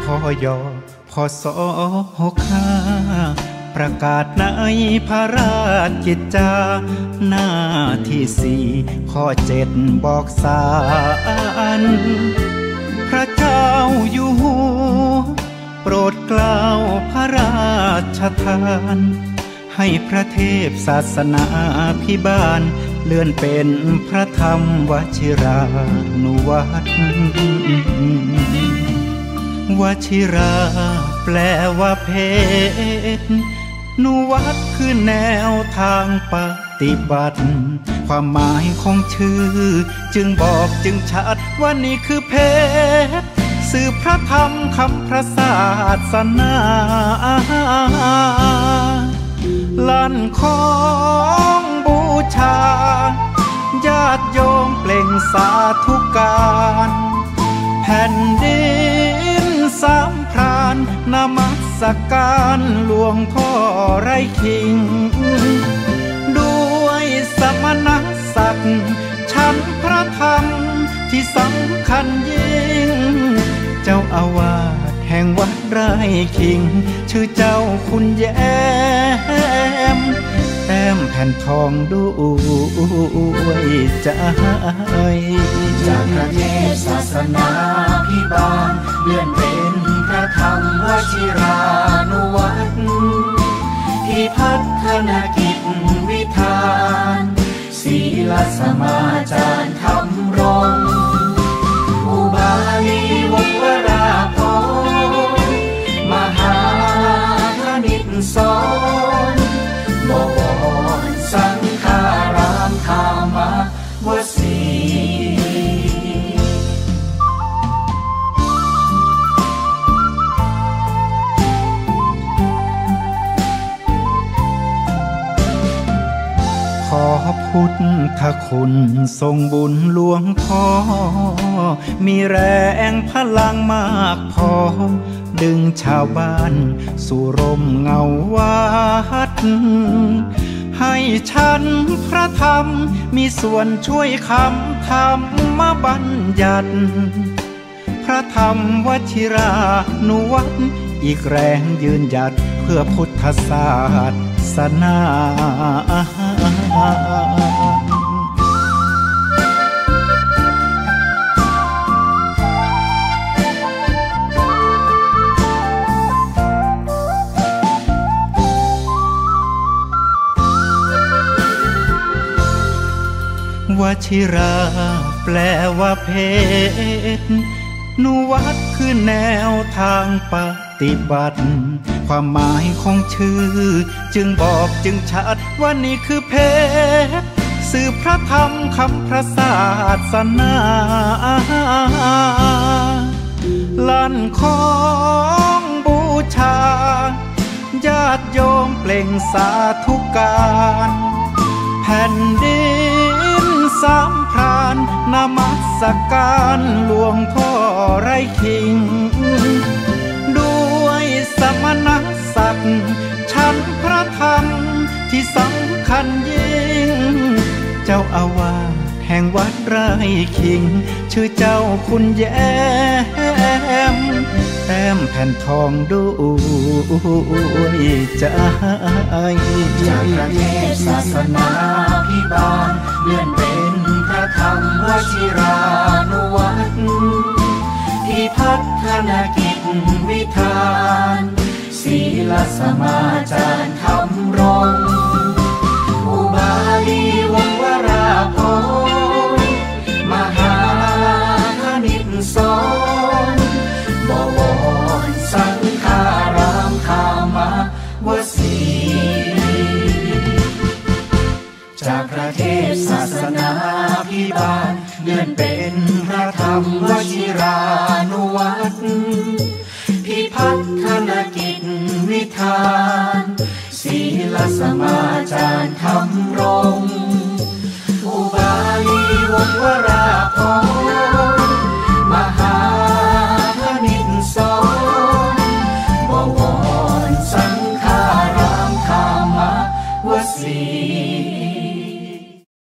พอยอพอสอห้าประกาศในพระราชกิจจาหน้าที่4 ข้อ 7บอกสารพระเจ้าอยู่หัวโปรดเกล้าพระราชทานให้พระเทพศาสนาพิบาลเลื่อนเป็นพระธรรมวชิรานุวัตรวชิราแปลว่าเพศนุวัตรคือแนวทางปฏิบัติความหมายของชื่อจึงบอกจึงชัดว่านี่คือเพศสื่อพระธรรมคำพระศาสนาลั่นของบูชาญาติโยมเปล่งสาธุการแผ่นดินสามพรานนมัสการหลวงพ่อไร่ขิงด้วยสมณศักดิ์ชั้นพระธรรมที่สำคัญยิ่งเจ้าอาวาสแห่งวัดไร่ขิงชื่อเจ้าคุณแย้มแต้มแผ่นทองด้วยใจจากพระเทพศาสนาพิบาลเลื่อนเป็นพระธรรมวชิรานุวัตรที่พัฒนกิจวิธานศีลสมาจารย์ธรรมรงค์อุบาลีวงวราพรมหาธนิตสอนบวรสังฆารามธรรมวสีขอพุทธคุณทรงบุญหลวงพ่อมีแรงพลังมากพอดึงชาวบ้านสู่ร่มเงาวัดให้ฉันพระธรรมมีส่วนช่วยคำธรรมบัญญัติพระธรรมวชิรานุวัตรอีกแรงยืนหยัดเพื่อพุทธศาสนา วชิราแปลว่าเพศนุวัตรคือแนวทางปฏิบัติความหมายของชื่อจึงบอกจึงชัดว่านี่คือเพศสื่อพระธรรมคำพระศาสนาลั่นของบูชาญาติโยมเปล่งสาธุการแผ่นดินสามพรานนมัสการหลวงพ่อไร่ขิงด้วยสมณศักดิ์ชั้นพระธรรมที่สำคัญยิ่งเจ้าอาวาสแห่งวัดไร่ขิงชื่อเจ้าคุณแย้มแต้มแผ่นทองด้วยใจจากพระเทพศาสนาพิบาลเลื่อนเป็นพระธรรมวชิรานุวัตรที่พัฒนกิจวิธานศีลสมาจารย์ธรรมรงค์อุบาลีวงวราพรมหาธนิตสอนบวรสังฆารามธรรมวสีจากพระเทพศาสนาพิบาลเลื่อนเป็นพระธรรมวชิรานุวัตรที่พัฒนกิจวิธานศีลสมา